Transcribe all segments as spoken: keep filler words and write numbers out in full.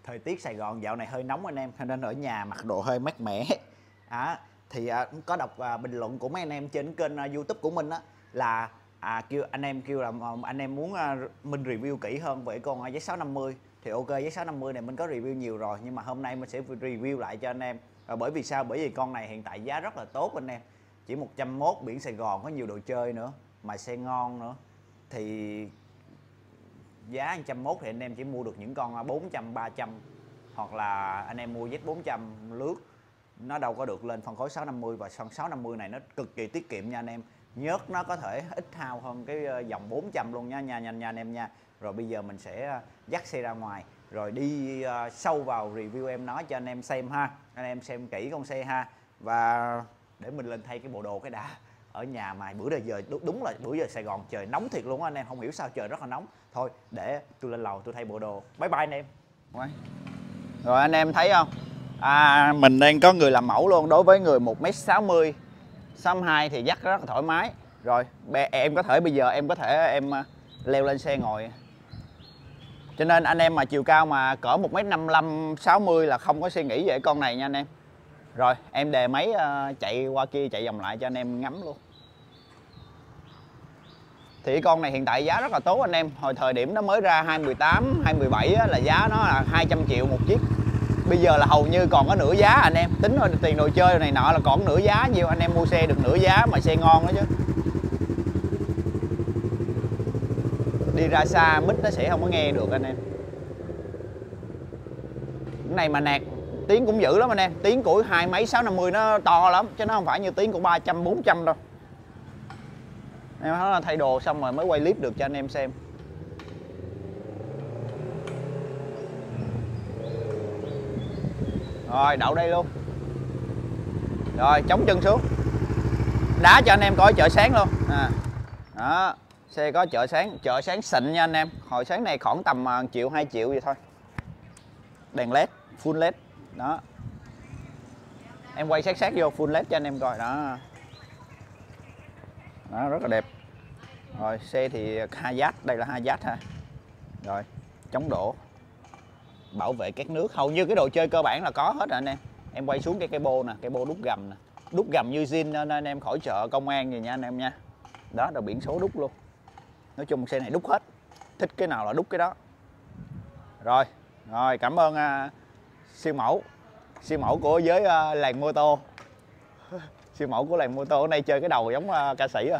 Thời tiết Sài Gòn dạo này hơi nóng anh em, cho nên ở nhà mặc đồ hơi mát mẻ. À, thì à, có đọc à, bình luận của mấy anh em trên kênh à, YouTube của mình á, là à, kêu anh em kêu là anh em muốn à, mình review kỹ hơn về con Z sáu năm mươi. Thì ok, Z sáu năm mươi này mình có review nhiều rồi, nhưng mà hôm nay mình sẽ review lại cho anh em. À, bởi vì sao? Bởi vì con này hiện tại giá rất là tốt anh em, chỉ một trăm mốt, biển Sài Gòn, có nhiều đồ chơi nữa, mà xe ngon nữa. Thì giá một trăm mốt thì anh em chỉ mua được những con bốn trăm, ba trăm, hoặc là anh em mua Z bốn trăm lướt, nó đâu có được lên phân khối sáu năm mươi. Và son sáu năm mươi này nó cực kỳ tiết kiệm nha anh em, nhớt nó có thể ít hao hơn cái dòng bốn trăm luôn nha nha nha, nha anh em nha. Rồi bây giờ mình sẽ dắt xe ra ngoài rồi đi uh, sâu vào review em nói cho anh em xem ha, anh em xem kỹ con xe ha. Và để mình lên thay cái bộ đồ cái đã. Ở nhà mà bữa giờ giờ đúng là bữa giờ Sài Gòn trời nóng thiệt luôn á anh em, không hiểu sao trời rất là nóng. Thôi để tôi lên lầu tôi thay bộ đồ. Bye bye anh em. Rồi anh em thấy không, à, mình đang có người làm mẫu luôn. Đối với người một mét sáu mươi, sáu hai thì dắt rất là thoải mái. Rồi em có thể bây giờ em có thể em leo lên xe ngồi. Cho nên anh em mà chiều cao mà cỡ một mét năm mươi lăm, sáu mươi là không có suy nghĩ về con này nha anh em. Rồi em đề máy chạy qua kia chạy vòng lại cho anh em ngắm luôn. Thì con này hiện tại giá rất là tốt anh em. Hồi thời điểm nó mới ra hai mươi tám, hai mươi bảy á, là giá nó là hai trăm triệu một chiếc. Bây giờ là hầu như còn có nửa giá anh em. Tính rồi tiền đồ chơi này nọ là còn nửa giá. Nhiều anh em mua xe được nửa giá mà xe ngon đó chứ. Đi ra xa mic nó sẽ không có nghe được anh em. Cái này mà nạt tiếng cũng dữ lắm anh em. Tiếng của hai mấy sáu năm mươi nó to lắm, chứ nó không phải như tiếng của ba trăm, bốn trăm đâu. Em nói thay đồ xong rồi mới quay clip được cho anh em xem. Rồi đậu đây luôn. Rồi chống chân xuống. Đá cho anh em coi chợ sáng luôn à. Đó, xe có chợ sáng, chợ sáng xịn nha anh em. Hồi sáng này khoảng tầm một triệu, hai triệu vậy thôi. Đèn led, full led. Đó. Em quay sát sát vô full led cho anh em coi đó. Đó, rất là đẹp. Rồi xe thì Hayat, đây là Hayat ha. Rồi chống đổ, bảo vệ các nước, hầu như cái đồ chơi cơ bản là có hết rồi anh em. Em quay xuống cái cây bô nè, cây bô đúc gầm nè, đúc gầm như zin nên anh em khỏi chợ công an gì nha anh em nha. Đó là biển số đúc luôn. Nói chung xe này đúc hết, thích cái nào là đúc cái đó. Rồi, rồi cảm ơn uh, siêu mẫu, siêu mẫu của giới uh, làng mô tô. Siêu mẫu của làng mô tô ở đây chơi cái đầu giống uh, ca sĩ à.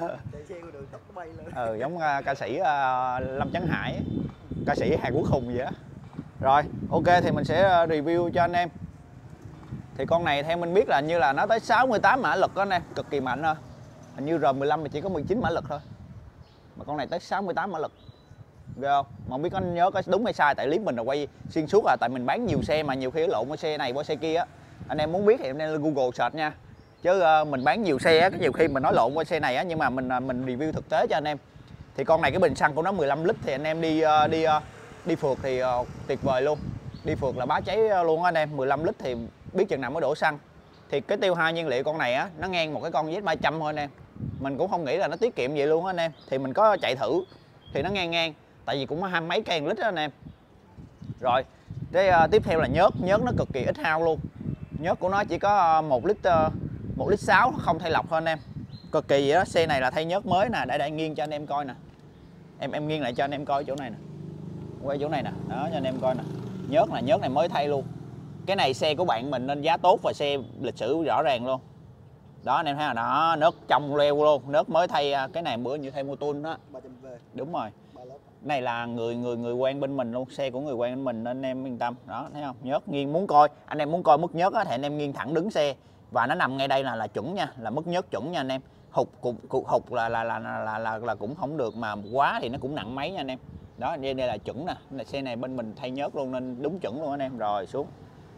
Ừ, giống uh, ca sĩ uh, Lâm Chấn Hải, ca sĩ Hàn Quốc Hùng vậy á. Rồi ok thì mình sẽ review cho anh em. Thì con này theo mình biết là như là nó tới sáu mươi tám mã lực đó anh em, cực kỳ mạnh thôi. Hình như R mười lăm thì chỉ có mười chín mã lực thôi, mà con này tới sáu mươi tám mã lực, ghê không? Mà không biết có nhớ có đúng hay sai, tại clip mình là quay xuyên suốt, là tại mình bán nhiều xe mà nhiều khi lộn qua xe này qua xe kia á. Anh em muốn biết thì em nên lên Google search nha, chứ uh, mình bán nhiều xe á, nhiều khi mình nói lộn qua xe này á, nhưng mà mình uh, mình review thực tế cho anh em. Thì con này cái bình xăng của nó mười lăm lít, thì anh em đi uh, đi uh, đi phượt thì uh, tuyệt vời luôn. Đi phượt là bá cháy luôn á anh em. Mười lăm lít thì biết chừng nào mới đổ xăng. Thì cái tiêu hao nhiên liệu con này á, nó ngang một cái con Z ba trăm thôi anh em. Mình cũng không nghĩ là nó tiết kiệm vậy luôn á anh em. Thì mình có chạy thử thì nó ngang ngang, tại vì cũng có hai mấy cây lít đó anh em. Rồi cái uh, tiếp theo là nhớt. Nhớt nó cực kỳ ít hao luôn. Nhớt của nó chỉ có một lít uh, một lít sáu, không thay lọc thôi anh em. Cực kỳ vậy đó. Xe này là thay nhớt mới nè, để để nghiêng cho anh em coi nè. Em em nghiêng lại cho anh em coi chỗ này nè, quay chỗ này nè, đó cho anh em coi nè. Nhớt là nhớt này mới thay luôn. Cái này xe của bạn mình nên giá tốt và xe lịch sử rõ ràng luôn. Đó anh em thấy là đó, nớt trong leo luôn, nớt mới thay. Cái này bữa như thay Motul đó. Đúng rồi. Này là người người người quen bên mình luôn, xe của người quen bên mình nên anh em yên tâm. Đó thấy không? Nhớt nghiêng, muốn coi, anh em muốn coi mức nhớt á, thì anh em nghiêng thẳng đứng xe và nó nằm ngay đây là là chuẩn nha, là mức nhớt chuẩn nha anh em. Hụt cục hụt là là là, là là là là cũng không được, mà quá thì nó cũng nặng máy nha anh em. Đó đây, đây là chuẩn nè, xe này bên mình thay nhớt luôn nên đúng chuẩn luôn anh em. Rồi xuống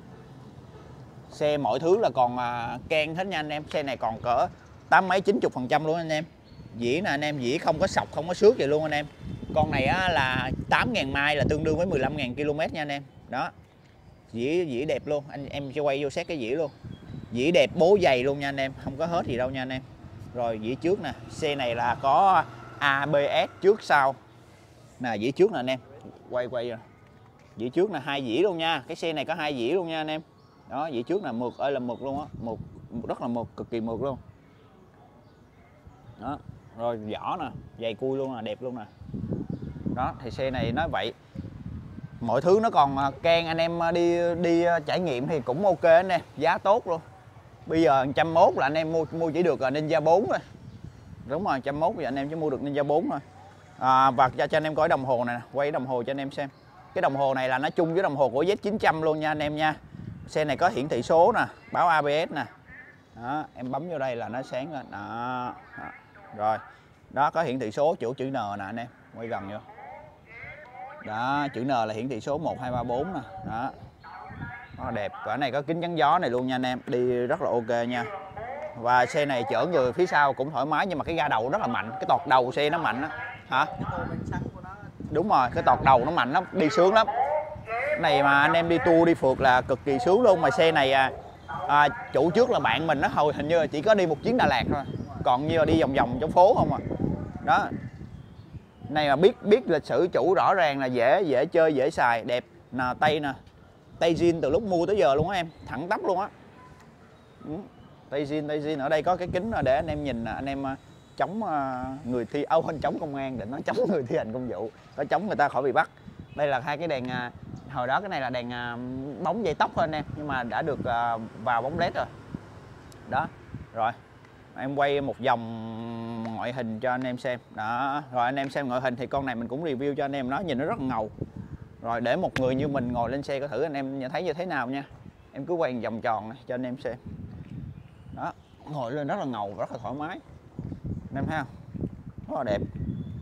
xe mọi thứ là còn à, can hết nha anh em. Xe này còn cỡ tám mấy chín chục phần trăm luôn anh em. Dĩa nè anh em, dĩa không có sọc không có xước vậy luôn anh em. Con này á, là tám ngàn mai là tương đương với mười lăm ngàn ki lô mét nha anh em. Đó dĩa dĩa đẹp luôn, anh em cho quay vô xét cái dĩa luôn. Dĩa đẹp bố dày luôn nha anh em, không có hết gì đâu nha anh em. Rồi dĩa trước nè, xe này là có a bê ét trước sau nè, dĩa trước nè anh em, quay quay rồi. Dĩa trước là hai dĩa luôn nha, cái xe này có hai dĩa luôn nha anh em. Đó, dĩa trước là mượt ơi là mượt luôn á, mượt rất là mượt, cực kỳ mượt luôn. Đó, rồi vỏ nè, dày cui luôn nè, đẹp luôn nè. Đó, thì xe này nói vậy. Mọi thứ nó còn can anh em đi đi trải nghiệm thì cũng ok anh em, giá tốt luôn. Bây giờ một trăm mốt là anh em mua mua chỉ được Ninja bốn thôi. Đúng rồi, một trăm mốt thì anh em chỉ mua được Ninja bốn thôi. À, và cho, cho anh em coi đồng hồ này nè, quay đồng hồ cho anh em xem. Cái đồng hồ này là nó chung với đồng hồ của Z chín trăm luôn nha anh em nha. Xe này có hiển thị số nè, báo a bê ét nè. Đó, em bấm vô đây là nó sáng lên. Đó. Đó. Rồi. Đó, có hiển thị số chữ chữ N nè anh em, quay gần vô. Đó, chữ N là hiển thị số một hai ba bốn nè. Đó. Rất là đẹp. Và cái này có kính chắn gió này luôn nha anh em, đi rất là ok nha. Và xe này chở người phía sau cũng thoải mái, nhưng mà cái ga đầu rất là mạnh, cái tọt đầu xe nó mạnh á. Hả? Đúng rồi, cái tọt đầu nó mạnh lắm, đi sướng lắm. Cái này mà anh em đi tour đi phượt là cực kỳ sướng luôn. Mà xe này à, à, chủ trước là bạn mình nó hồi hình như là chỉ có đi một chuyến Đà Lạt thôi, còn như là đi vòng vòng trong phố không à. Đó. Này mà biết biết lịch sử chủ rõ ràng là dễ dễ chơi, dễ xài, đẹp nè, tay nè. Tay zin từ lúc mua tới giờ luôn á em, thẳng tắp luôn á. Ừ. Tay zin, tay zin ở đây có cái kính để anh em nhìn, anh em chống người thi âu hơn chống công an, định nói chống người thi hành công vụ, có chống người ta khỏi bị bắt. Đây là hai cái đèn, hồi đó cái này là đèn bóng dây tóc thôi anh em, nhưng mà đã được vào bóng led rồi. Đó. Rồi em quay một vòng ngoại hình cho anh em xem. Đó, rồi anh em xem ngoại hình thì con này mình cũng review cho anh em, nó nhìn nó rất là ngầu. Rồi để một người như mình ngồi lên xe có thử anh em thấy như thế nào nha. Em cứ quay một vòng tròn này cho anh em xem. Đó, ngồi lên rất là ngầu, rất là thoải mái. Anh em thấy không? Rất là đẹp.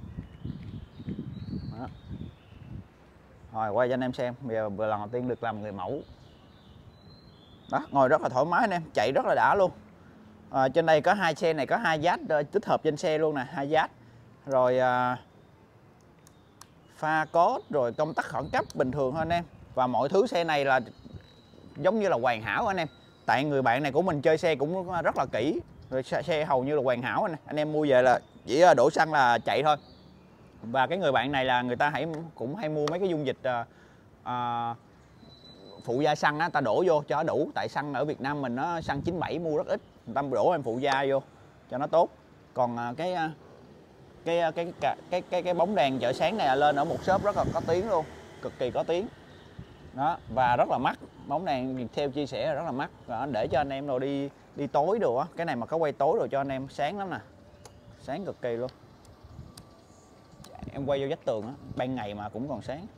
Đó. Rồi quay cho anh em xem. Bây giờ vừa lần đầu tiên được làm người mẫu. Đó, ngồi rất là thoải mái anh em, chạy rất là đã luôn. À, trên đây có hai xe này có hai dát tích hợp trên xe luôn nè, hai dát. Rồi à, pha cốt, rồi công tắc khẩn cấp bình thường thôi anh em. Và mọi thứ xe này là giống như là hoàn hảo anh em. Tại người bạn này của mình chơi xe cũng rất là kỹ, rồi xe, xe hầu như là hoàn hảo anh em. Anh em mua về là chỉ đổ xăng là chạy thôi. Và cái người bạn này là người ta hãy cũng hay mua mấy cái dung dịch à, à, phụ gia xăng á, ta đổ vô cho đủ. Tại xăng ở Việt Nam mình nó xăng chín bảy mua rất ít, người ta đổ em phụ gia vô cho nó tốt. Còn cái cái cái cái cái cái, cái bóng đèn chợ sáng này là lên ở một shop rất là có tiếng luôn, cực kỳ có tiếng. Đó, và rất là mắc, bóng đèn theo chia sẻ là rất là mắc. Đó, để cho anh em rồi đi đi tối đồ á, cái này mà có quay tối rồi cho anh em sáng lắm nè, sáng cực kỳ luôn. Em quay vô vách tường á, ban ngày mà cũng còn sáng.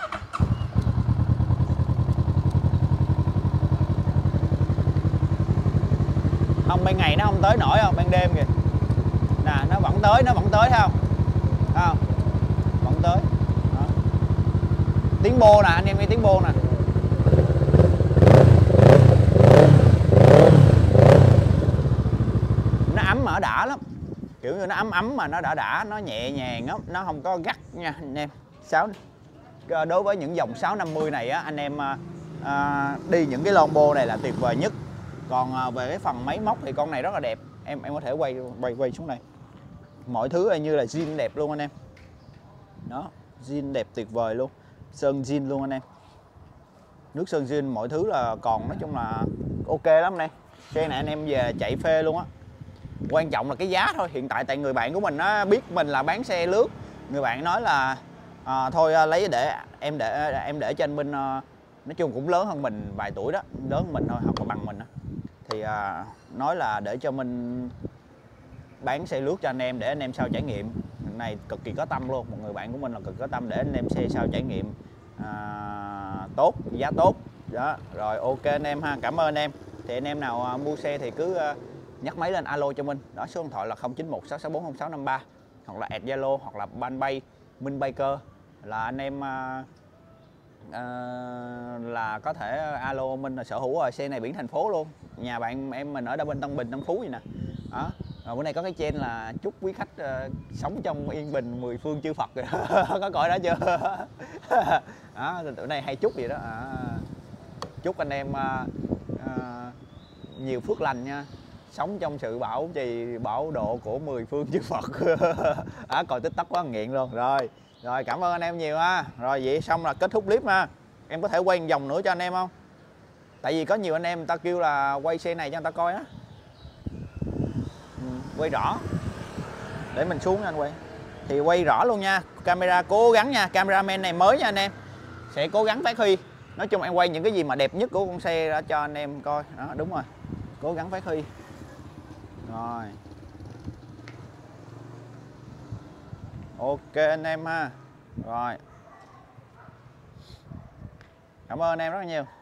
Không, ban ngày nó không tới nổi, không ban đêm kìa nè, nó vẫn tới, nó vẫn tới thấy không? Thấy không? Vẫn tới. Đó. Tiếng bô nè, anh em nghe tiếng bô nè. Nó ấm mà nó đã lắm, kiểu như nó ấm ấm mà nó đã đã, nó nhẹ nhàng lắm, nó không có gắt nha anh em. Sáu đối với những dòng sáu năm mươi này á, anh em à, đi những cái lombo này là tuyệt vời nhất. Còn à, về cái phần máy móc thì con này rất là đẹp. Em em có thể quay quay quay xuống đây. Mọi thứ như là zin đẹp luôn anh em. Đó, zin đẹp tuyệt vời luôn. Sơn zin luôn anh em. Nước sơn zin mọi thứ là còn, nói chung là ok lắm anh em. Xe này anh em về chạy phê luôn á. Quan trọng là cái giá thôi. Hiện tại tại người bạn của mình nó biết mình là bán xe lướt. Người bạn nói là à, thôi lấy để em để em để cho anh Minh, à, nói chung cũng lớn hơn mình vài tuổi đó, lớn hơn mình thôi, hoặc là bằng mình đó. Thì à, nói là để cho mình bán xe lướt cho anh em để anh em sau trải nghiệm. Này cực kỳ có tâm luôn, một người bạn của mình là cực có tâm để anh em xe sau trải nghiệm à, tốt, giá tốt. Đó, rồi ok anh em ha, cảm ơn anh em. Thì anh em nào à, mua xe thì cứ à, nhắc máy lên alo cho mình. Đó, số điện thoại là không chín một sáu sáu bốn không sáu năm ba, hoặc là add Zalo, hoặc là Banpay, Minh Biker, là anh em à, à, là có thể alo Minh là sở hữu rồi. Xe này biển thành phố luôn, nhà bạn em mình ở đâu bên Tân Bình, Tân Phú vậy nè. Đó, rồi bữa nay có cái trend là chúc quý khách uh, sống trong yên bình mười phương chư Phật rồi. Có coi đó chưa? Đó, tụi này hay chúc vậy đó. À, chúc anh em uh, uh, nhiều phước lành nha, sống trong sự bảo trì bảo độ của mười phương chư Phật. À, coi TikTok quá nghiện luôn. Rồi, rồi cảm ơn anh em nhiều ha. Rồi vậy xong là kết thúc clip ha. Em có thể quay một vòng nữa cho anh em không? Tại vì có nhiều anh em người ta kêu là quay xe này cho người ta coi á. Ừ, quay rõ. Để mình xuống nha anh quay. Thì quay rõ luôn nha. Camera cố gắng nha. Cameraman này mới nha anh em. Sẽ cố gắng phát huy. Nói chung em quay những cái gì mà đẹp nhất của con xe ra cho anh em coi. Đó, đúng rồi. Cố gắng phát huy. Rồi. Ok anh em ha. Rồi. Cảm ơn anh em rất là nhiều.